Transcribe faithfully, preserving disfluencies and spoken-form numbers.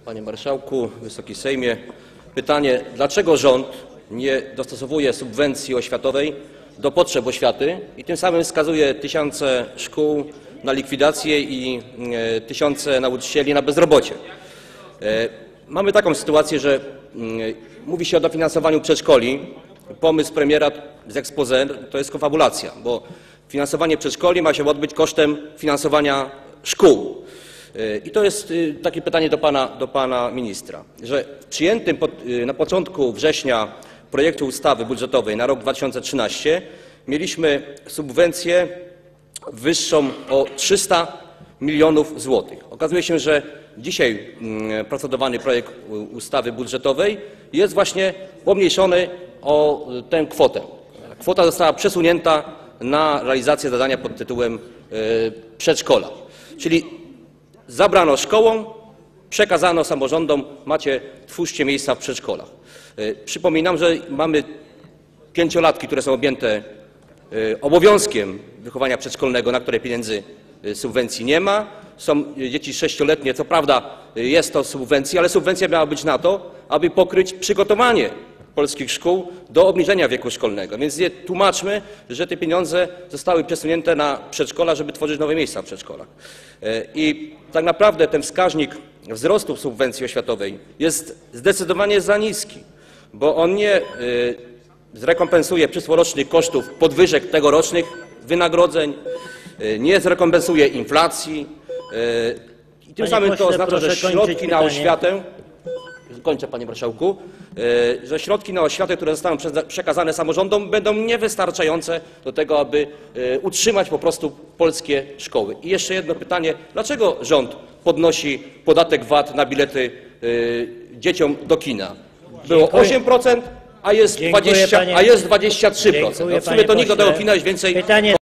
Panie Marszałku, Wysoki Sejmie. Pytanie, dlaczego rząd nie dostosowuje subwencji oświatowej do potrzeb oświaty i tym samym skazuje tysiące szkół na likwidację i e, tysiące nauczycieli na bezrobocie? E, mamy taką sytuację, że e, mówi się o dofinansowaniu przedszkoli. Pomysł premiera z exposé to jest konfabulacja, bo finansowanie przedszkoli ma się odbyć kosztem finansowania szkół. I to jest takie pytanie do pana, do pana ministra, że w przyjętym pod, na początku września projektu ustawy budżetowej na rok dwa tysiące trzynasty mieliśmy subwencję wyższą o trzysta milionów złotych. Okazuje się, że dzisiaj procedowany projekt ustawy budżetowej jest właśnie pomniejszony o tę kwotę. Kwota została przesunięta na realizację zadania pod tytułem przedszkola. Czyli zabrano szkołom, przekazano samorządom, macie, twórzcie miejsca w przedszkolach. Przypominam, że mamy pięciolatki, które są objęte obowiązkiem wychowania przedszkolnego, na które pieniędzy subwencji nie ma. Są dzieci sześcioletnie, co prawda jest to subwencja, ale subwencja miała być na to, aby pokryć przygotowanie polskich szkół do obniżenia wieku szkolnego. Więc nie tłumaczmy, że te pieniądze zostały przesunięte na przedszkola, żeby tworzyć nowe miejsca w przedszkolach. I tak naprawdę ten wskaźnik wzrostu subwencji oświatowej jest zdecydowanie za niski, bo on nie zrekompensuje przyszłorocznych kosztów podwyżek tegorocznych wynagrodzeń, nie zrekompensuje inflacji i tym samym to oznacza, że środki na oświatę, kończę, panie marszałku, że środki na oświatę, które zostaną przekazane samorządom, będą niewystarczające do tego, aby utrzymać po prostu polskie szkoły. I jeszcze jedno pytanie, dlaczego rząd podnosi podatek V A T na bilety dzieciom do kina? Było osiem procent, a jest dwadzieścia, a jest dwadzieścia trzy procent. No w sumie to nikt do tego kina już więcej